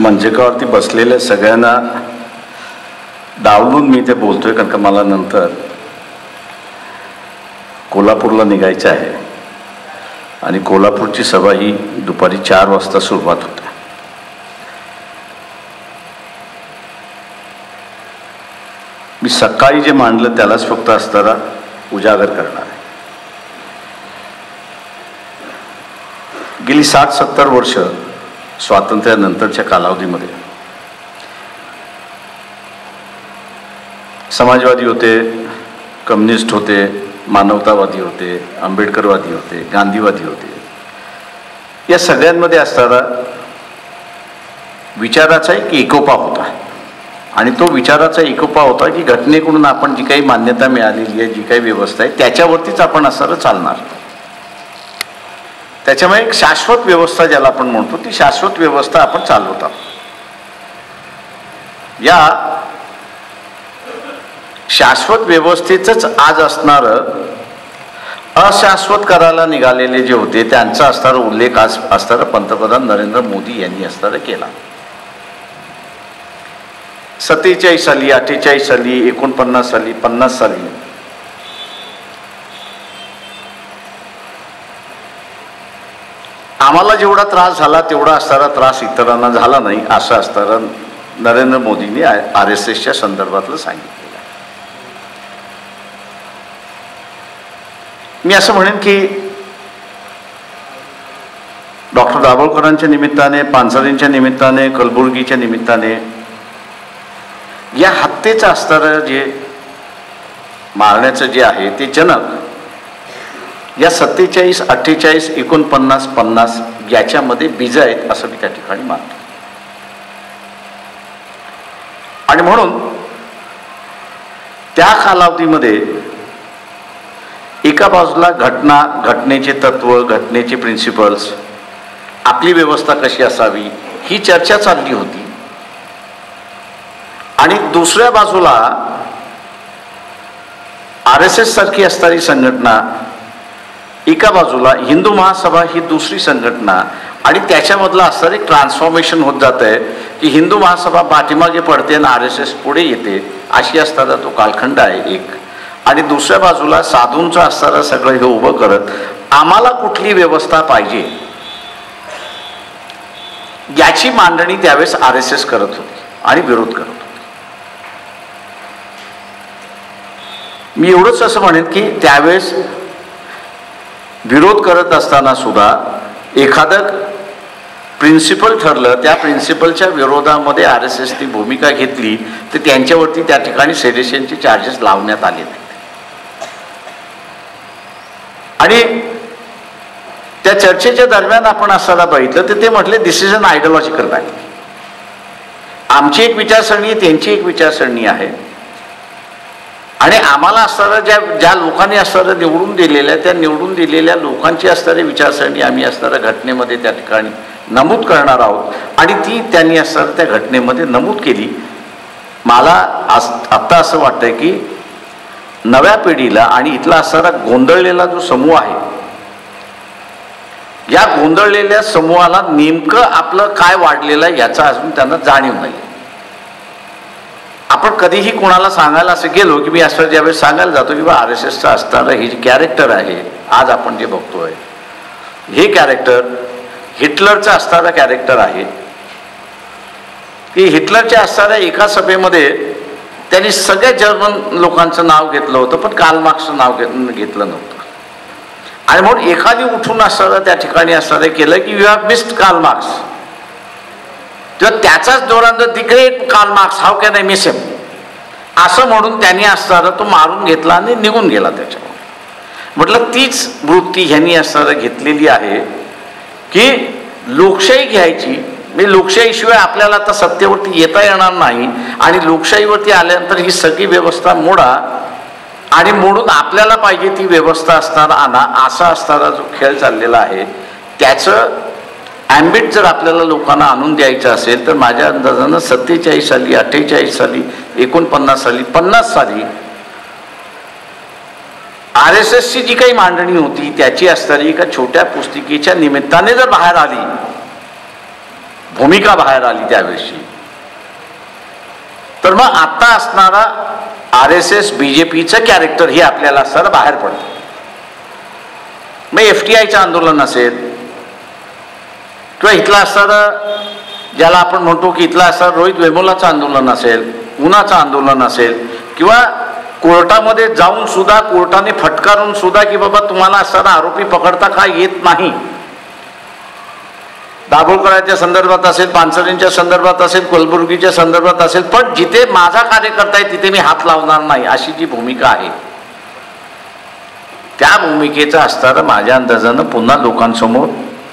मंचकावरती बसलेल्या सगळ्यांना डावलून मी ते बोलतोय, कारण का मला नंतर कोल्हापूरला निघायचं आहे आणि कोल्हापूरची सभा ही दुपारी 4 वाजता सुरुवात होते. मी सकाळी जे मांडलं त्यालाच फक्त असताना उजागर करणार आहे. गेली 60-70 वर्ष स्वातंत्र्यानंतरच्या कालावधीमध्ये समाजवादी होते, कम्युनिस्ट होते, मानवतावादी होते, आंबेडकरवादी होते, गांधीवादी होते. या सगळ्यांमध्ये असताना विचाराचा एक एकोपा होता आणि तो विचाराचा एकोपा होता की घटनेकडून आपण जी काही मान्यता मिळालेली आहे, जी काही व्यवस्था आहे त्याच्यावरतीच आपण असं चालणार. त्याच्यामुळे एक शाश्वत व्यवस्था ज्याला आपण म्हणतो ती शाश्वत व्यवस्था आपण चालवत आहोत. या शाश्वत व्यवस्थेच आज असणारं अशाश्वत करायला निघालेले जे होते त्यांचा असणारा उल्लेख आज असणारा पंतप्रधान नरेंद्र मोदी यांनी असणारा केला. 47 साली, 48 साली, 49 साली, 50 साली आम्हाला जेवढा त्रास झाला तेवढा असणारा त्रास इतरांना झाला नाही असं असणारा नरेंद्र मोदींनी RSSच्या संदर्भातलं सांगितलेलं आहे. मी असं म्हणेन की डॉक्टर दाभोळकरांच्या निमित्ताने, पानसरेंच्या निमित्ताने, कलबुर्गीच्या निमित्ताने या हत्येचं असणारं जे मारण्याचं जे आहे ते जनक या 47, 48, 49, 50 याच्यामध्ये बीज आहेत असं मी त्या ठिकाणी मानतो. आणि म्हणून त्या कालावधीमध्ये एका बाजूला घटनेचे तत्व, घटनेचे प्रिन्सिपल्स, आपली व्यवस्था कशी असावी ही चर्चा चालली होती आणि दुसऱ्या बाजूला RSS सारखी असणारी संघटना, एका बाजूला हिंदू महासभा ही दुसरी संघटना आणि त्याच्यामधलं असणारं एक ट्रान्सफॉर्मेशन होत जात आहे की हिंदू महासभा पाठीमागे पडते आणि RSS पुढे येते अशी असताना तो कालखंड आहे एक. आणि दुसऱ्या बाजूला साधूंचं असणारं सगळं हे उभं करत आम्हाला कुठली व्यवस्था पाहिजे याची मांडणी त्यावेळेस RSS करत होती आणि विरोध करत होती. मी एवढंच असं म्हणेन की त्यावेळेस विरोध करत असताना सुद्धा एखादं प्रिन्सिपल ठरलं, त्या प्रिन्सिपलच्या विरोधामध्ये RSSनी भूमिका घेतली तर त्यांच्यावरती त्या ठिकाणी सेडेशनचे चार्जेस लावण्यात आले नाहीत. आणि त्या चर्चेच्या दरम्यान आपण असताना बघितलं तर ते म्हटले this is an ideological battle. आमची एक विचारसरणी आहे, त्यांची एक विचारसरणी आहे आणि आम्हाला असणारं ज्या लोकांनी असणारं निवडून दिलेल्या त्या निवडून दिलेल्या लोकांची असणारी विचारसरणी आम्ही असणाऱ्या घटनेमध्ये त्या ठिकाणी नमूद करणार आहोत आणि ती त्यांनी असणारं त्या घटनेमध्ये नमूद केली. मला आत्ता असं वाटतंय की नव्या पिढीला आणि इथला असणारा गोंधळलेला जो समूह आहे या गोंधळलेल्या समूहाला नेमकं आपलं काय वाढलेलं आहे याचा अजून त्यांना जाणीव नाही. आपण कधीही कोणाला सांगायला असं गेलो की मी असं ज्यावेळेस सांगायला जातो की RSSचं असणारं हे जे कॅरेक्टर आहे आज आपण जे बघतोय हे कॅरेक्टर हिटलरचं असणारं कॅरेक्टर आहे की हिटलरच्या असणाऱ्या एका सभेमध्ये त्यांनी सगळ्या जर्मन लोकांचं नाव घेतलं होतं पण कार्ल मार्क्सचं नाव घेतलं नव्हतं. आणि म्हणून एखादी उठून असणारं त्या ठिकाणी असणारं केलं की you have missed Karl Marx, तेव्हा त्याचाच जोरात the great Karl Marx how can I miss him असं म्हणून त्यांनी असणारं तो मारून घेतला आणि निघून गेला. त्याच्यावर म्हटलं तीच वृत्ती ह्यांनी असणारं घेतलेली आहे की लोकशाही घ्यायची, मी लोकशाहीशिवाय आपल्याला आता सत्तेवरती येता येणार नाही आणि लोकशाहीवरती आल्यानंतर ही सगळी व्यवस्था मोडा आणि मोडून आपल्याला पाहिजे ती व्यवस्था असणारा आणा असा असणारा जो खेळ चाललेला आहे त्याचं ॲम्बिट जर आपल्याला लोकांना आणून द्यायचं असेल तर माझ्या अंदाजानं 47 साली, 48 साली, 49 साली, 50 साली RSSची जी काही मांडणी होती त्याची असणारी एका छोट्या पुस्तिकेच्या निमित्ताने जर बाहेर आली भूमिका बाहेर आली त्यावेळेची, तर मग आता असणारा RSS BJPचं कॅरेक्टर हे आपल्याला असणारं बाहेर पडतं. मग FTIचं आंदोलन असेल किंवा इथलं असणारं ज्याला आपण म्हणतो की इथलं असणारं रोहित वेमुलाचं आंदोलन असेल, उन्हाचं आंदोलन असेल, किंवा कोर्टामध्ये जाऊन सुद्धा कोर्टाने फटकारून सुद्धा की बाबा तुम्हाला असणारा आरोपी पकडता का येत नाही, दाभोळकरांच्या संदर्भात असेल, पानसरेंच्या संदर्भात असेल, कलबुर्गीच्या संदर्भात असेल, पण जिथे माझा कार्यकर्ता आहे तिथे मी हात लावणार नाही, अशी जी भूमिका आहे त्या भूमिकेचं असणारं माझ्या अंदाजानं पुन्हा लोकांसमोर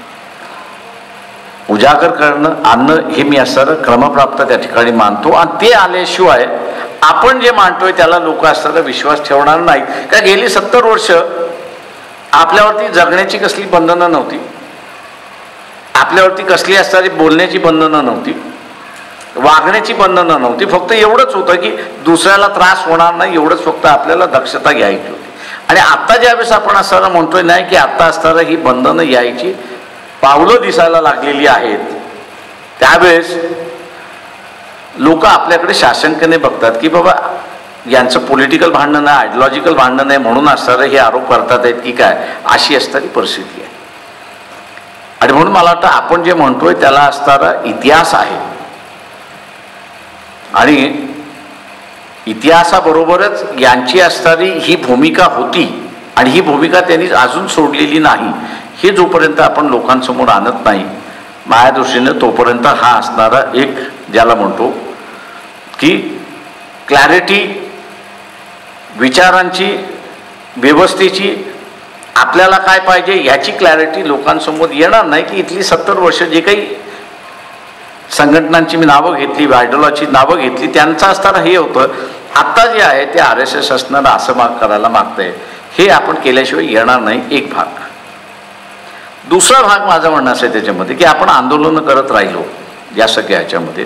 उजागर करणं आणणं हे मी असणारं क्रमप्राप्त त्या ठिकाणी मानतो. आणि ते आल्याशिवाय आपण जे मानतोय त्याला लोक असणारा विश्वास ठेवणार नाहीत. का गेली 70 वर्ष आपल्यावरती जगण्याची कसली बंधनं नव्हती, आपल्यावरती कसली असणारी बोलण्याची बंधनं नव्हती, वागण्याची बंधनं नव्हती. फक्त एवढंच होतं की दुसऱ्याला त्रास होणार नाही एवढंच फक्त आपल्याला दक्षता घ्यायची होती. आणि आत्ता ज्यावेळेस आपण असणारा म्हणतोय नाही की आत्ता असणारा ही बंधनं यायची पावलं दिसायला लागलेली आहेत, त्यावेळेस लोक आपल्याकडे शासनकेने बघतात की बाबा यांचं पॉलिटिकल भांडण आहे, आयडिओलॉजिकल भांडण आहे म्हणून असणारं हे आरोप करतात आहेत की काय, अशी असणारी परिस्थिती आहे. आणि म्हणून मला वाटतं आपण जे म्हणतोय त्याला असणारा इतिहास आहे आणि इतिहासाबरोबरच यांची असणारी ही भूमिका होती आणि ही भूमिका त्यांनी अजून सोडलेली नाही. हे जोपर्यंत आपण लोकांसमोर आणत नाही माझ्या दृष्टीने तोपर्यंत हा असणारा एक ज्याला म्हणतो की क्लॅरिटी विचारांची व्यवस्थेची आपल्याला काय पाहिजे ह्याची क्लॅरिटी लोकांसमोर येणार नाही. की इथली 70 वर्ष जे काही संघटनांची मी नावं घेतली, आयडिओलॉजी नावं घेतली, त्यांचं असताना हे होतं आत्ता जे आहे ते RSS असणारं असं करायला मागतंय, हे आपण केल्याशिवाय येणार नाही. एक भाग. दुसरा भाग माझं म्हणणं असं आहे त्याच्यामध्ये की आपण आंदोलनं करत राहिलो या सगळ्या ह्याच्यामध्ये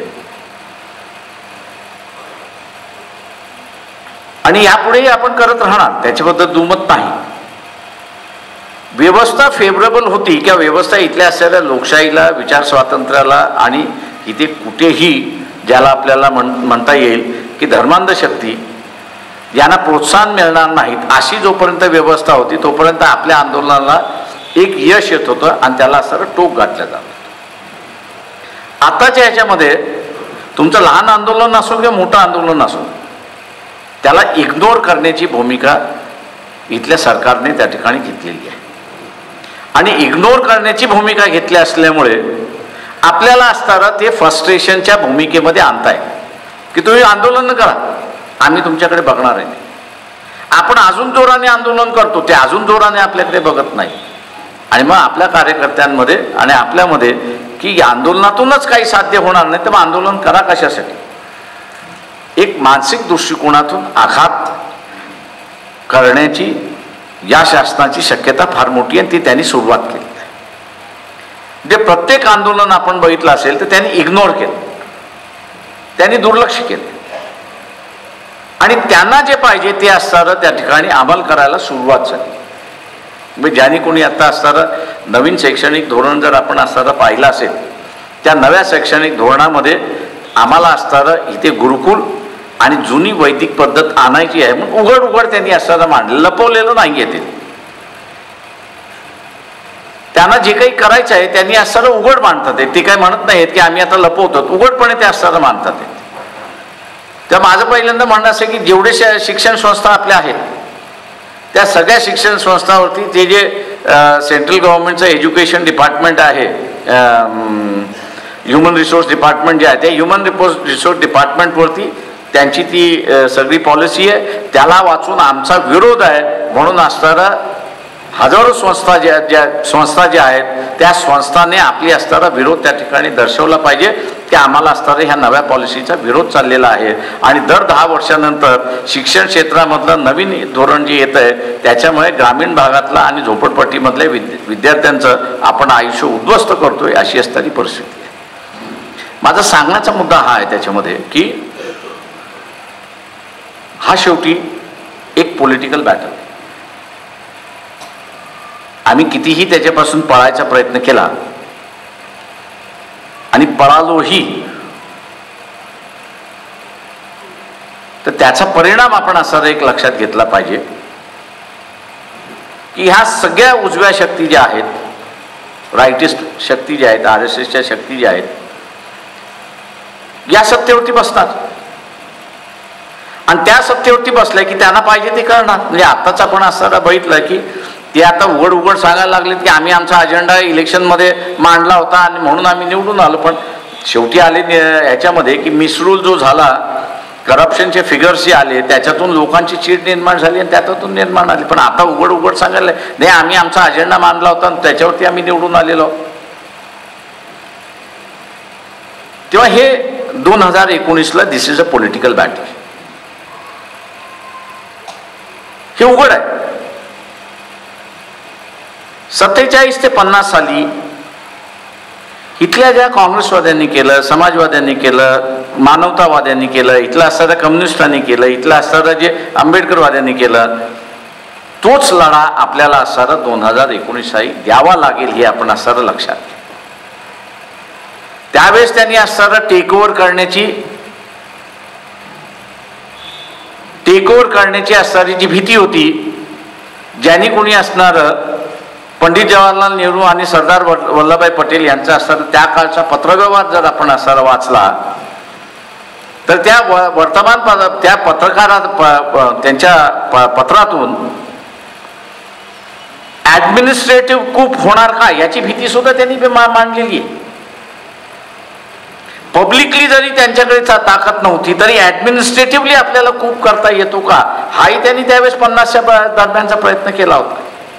आणि यापुढेही आपण करत राहणार, त्याच्याबद्दल दुमत नाही. व्यवस्था फेवरेबल होती किंवा व्यवस्था इथल्या असलेल्या लोकशाहीला, विचार स्वातंत्र्याला आणि इथे कुठेही ज्याला आपल्याला म्हणता येईल की धर्मांध शक्ती यांना प्रोत्साहन मिळणार नाहीत अशी जोपर्यंत व्यवस्था होती तोपर्यंत आपल्या आंदोलनाला एक यश येत होतं आणि त्याला असं टोक गाठलं जात होतं. आताच्या ह्याच्यामध्ये तुमचं लहान आंदोलन असो किंवा मोठं आंदोलन असो त्याला इग्नोर करण्याची भूमिका इथल्या सरकारने त्या ठिकाणी घेतलेली आहे. आणि इग्नोर करण्याची भूमिका घेतली असल्यामुळे आपल्याला असताना ते फ्रस्ट्रेशनच्या भूमिकेमध्ये आणताय की तुम्ही आंदोलन करा, आम्ही तुमच्याकडे बघणार आहे. आपण अजून जोराने आंदोलन करतो, ते अजून जोराने आपल्याकडे बघत नाही. आणि मग आपल्या कार्यकर्त्यांमध्ये आणि आपल्यामध्ये की आंदोलनातूनच काही साध्य होणार नाही तर मग आंदोलन करा कशासाठी, एक मानसिक दृष्टिकोनातून आघात करण्याची या शासनाची शक्यता फार मोठी आहे. ती त्यांनी सुरुवात केली. जे प्रत्येक आंदोलन आपण बघितलं असेल तर त्यांनी इग्नोर केलं, त्यांनी दुर्लक्ष केलं आणि त्यांना जे पाहिजे ते असणारं त्या ठिकाणी अंमल करायला सुरुवात झाली. म्हणजे ज्याने कोणी आता असणारं नवीन शैक्षणिक धोरण जर आपण असणारं पाहिलं असेल त्या नव्या शैक्षणिक धोरणामध्ये आम्हाला असणारं इथे गुरुकुल आणि जुनी वैदिक पद्धत आणायची आहे म्हणून उघड उघड त्यांनी असणारं मांडलं, लपवलेलं नाही आहे. त्यांना जे काही करायचं आहे त्यांनी असणारं उघड मांडतात. ते काय म्हणत नाहीत की आम्ही आता लपवतो, उघडपणे ते असणारं मांडतात. तर माझं पहिल्यांदा म्हणणं असं की जेवढे शिक्षण संस्था आपल्या आहेत त्या सगळ्या शिक्षण संस्थावरती ते जे सेंट्रल गव्हर्नमेंटचं एज्युकेशन डिपार्टमेंट आहे, ह्युमन रिसोर्स डिपार्टमेंट जे आहे त्या ह्युमन रिसोर्स डिपार्टमेंटवरती त्यांची ती सगळी पॉलिसी आहे. त्याला वाचून आमचा विरोध आहे म्हणून असणारा हजारो संस्था ज्या आहेत त्या संस्थांनी आपली असणारा विरोध त्या ठिकाणी दर्शवला पाहिजे की आम्हाला असणारा ह्या नव्या पॉलिसीचा विरोध चाललेला आहे. आणि दर 10 वर्षानंतर शिक्षण क्षेत्रामधलं नवीन धोरण जे येतं आहे त्याच्यामुळे ग्रामीण भागातला आणि झोपडपट्टीमधल्या विद्यार्थ्यांचं आपण आयुष्य उद्ध्वस्त करतोय अशी असणारी परिस्थिती आहे. माझा सांगण्याचा मुद्दा हा आहे त्याच्यामध्ये की हा शेवटी एक पॉलिटिकल बॅटल. आम्ही कितीही त्याच्यापासून पळायचा प्रयत्न केला आणि पळालोही, तर त्याचा परिणाम आपण असा एक लक्षात घेतला पाहिजे की ह्या सगळ्या उजव्या शक्ती ज्या आहेत, राईटिस्ट शक्ती ज्या आहेत, RSSच्या शक्ती ज्या आहेत, या सत्तेवरती बसतात आणि त्या सत्तेवरती बसल्या की त्यांना पाहिजे ते करणार. म्हणजे आत्ताच आपण असं बघितलं की ते आता उघड सांगायला लागलेत की आम्ही आमचा अजेंडा इलेक्शनमध्ये मांडला होता आणि म्हणून आम्ही निवडून आलो, पण शेवटी आले ह्याच्यामध्ये की मिसरूल जो झाला, करप्शनचे फिगर्स जे आले, त्याच्यातून लोकांची चीड निर्माण झाली आणि त्याच्यातून निर्माण आली. पण आता उघड सांगायला नाही आम्ही आमचा अजेंडा मांडला होता आणि त्याच्यावरती आम्ही निवडून आलेलो. तेव्हा हे 2019ला this is a political battle, हे उघड आहे. 47 ते 50 साली इथल्या ज्या काँग्रेसवाद्यांनी केलं, समाजवाद्यांनी केलं, मानवतावाद्यांनी केलं, इथला असणाऱ्या कम्युनिस्टांनी केलं, इथला असणाऱ्या जे आंबेडकरवाद्यांनी केलं, तोच लढा आपल्याला असणारा 2019 साली द्यावा लागेल हे आपण असणारं लक्षात. त्यावेळेस त्यांनी असणारं टेकओव्हर करण्याची असणारी जी भीती होती, ज्यांनी कोणी असणारं पंडित जवाहरलाल नेहरू आणि सरदार वल्लभभाई पटेल यांचा असणारा त्या काळचा पत्रव्यवहार जर आपण असणारा वाचला तर त्या त्या पत्रकारात त्यांच्या पत्रातून ऍडमिनिस्ट्रेटिव्ह कूप होणार का याची भीती सुद्धा त्यांनी मांडलेली आहे. पब्लिकली जरी त्यांच्याकडे ताकद नव्हती तरी ऍडमिनिस्ट्रेटिव्हली आपल्याला कूप करता येतो का, हाही त्यांनी त्यावेळेस 50च्या दरम्यानचा प्रयत्न केला होता.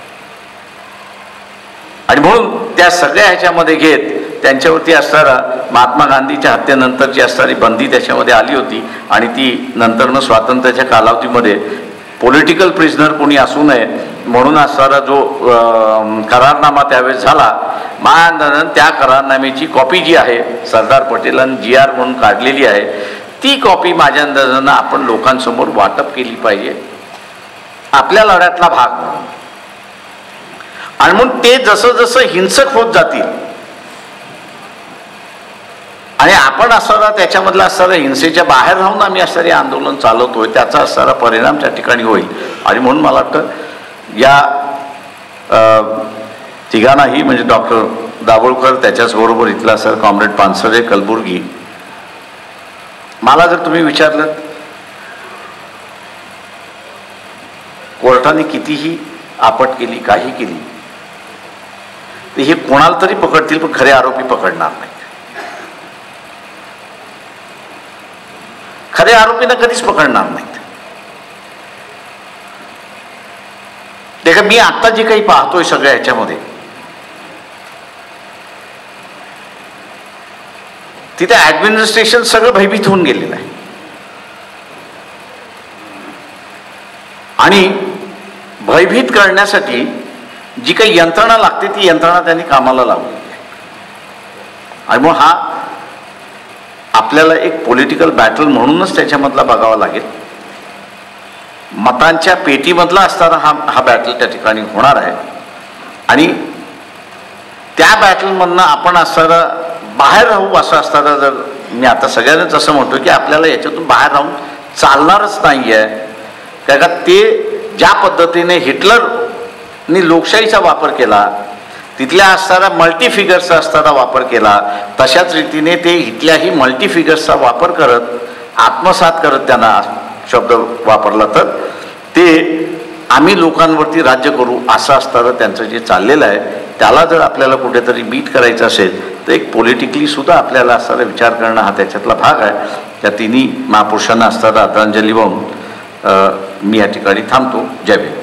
आणि म्हणून त्या सगळ्या ह्याच्यामध्ये घेत त्यांच्यावरती असणारा महात्मा गांधीच्या हत्येनंतरची असणारी बंदी त्याच्यामध्ये आली होती आणि ती नंतरनं स्वातंत्र्याच्या कालावधीमध्ये पॉलिटिकल प्रिझनर कोणी असू नये म्हणून असणारा जो करारनामा त्यावेळेस झाला, महानंदन त्या करारनाम्याची कॉपी जी आहे सरदार पटेलांनी GR म्हणून काढलेली आहे, ती कॉपी माझ्या अंदाजानं आपण लोकांसमोर वाटप केली पाहिजे आपल्या लढ्यातला भाग म्हणून. आणि म्हणून ते जसं जसं हिंसक होत जातील आणि आपण असणारा त्याच्यामधला असणारा हिंसेच्या बाहेर राहून आम्ही असणारे आंदोलन चालवतोय, त्याचा असणारा परिणाम त्या ठिकाणी होईल. आणि म्हणून मला वाटतं या तिघांनाही म्हणजे डॉक्टर दाभोळकर, त्याच्याचबरोबर इथला असणारा कॉम्रेड पानसरे कलबुर्गी, मला जर तुम्ही विचारलं कोर्टाने कितीही आपट केली, काही केली, तर हे कोणाला तरी पकडतील पण खरे आरोपी पकडणार नाहीत. खरे आरोपींना कधीच पकडणार नाहीत. देखा मी आता जे काही पाहतोय सगळ्या ह्याच्यामध्ये, तिथे ऍडमिनिस्ट्रेशन सगळं भयभीत होऊन गेलेलं आहे आणि भयभीत करण्यासाठी जी काही यंत्रणा लागते ती यंत्रणा त्यांनी कामाला लावली आहे. आणि मग हा आपल्याला एक पॉलिटिकल बॅटल म्हणूनच त्याच्यामधला बघावा लागेल. मतांच्या पेटीमधला असताना हा बॅटल त्या ठिकाणी होणार आहे आणि त्या बॅटलमधनं आपण असणारं बाहेर राहू असं असताना, जर मी आता सगळ्यांनाच असं म्हणतो की आपल्याला याच्यातून बाहेर राहून चालणारच नाही आहे. कारण का ते ज्या पद्धतीने हिटलरनी लोकशाहीचा वापर केला, तिथल्या असणारा मल्टीफिगर्सचा असणारा वापर केला, तशाच रीतीने ते इथल्याही मल्टीफिगर्सचा वापर करत, आत्मसात करत त्यांना शब्द वापरला तर ते आम्ही लोकांवरती राज्य करू असं असणारं त्यांचं जे चाललेलं आहे, त्याला जर आपल्याला कुठेतरी बीट करायचं असेल तर एक पॉलिटिकली सुद्धा आपल्याला असणारा विचार करणं हा त्याच्यातला भाग आहे. त्या तिन्ही महापुरुषांना असणारा आदरांजली वाहून मी या ठिकाणी थांबतो. जय भीम.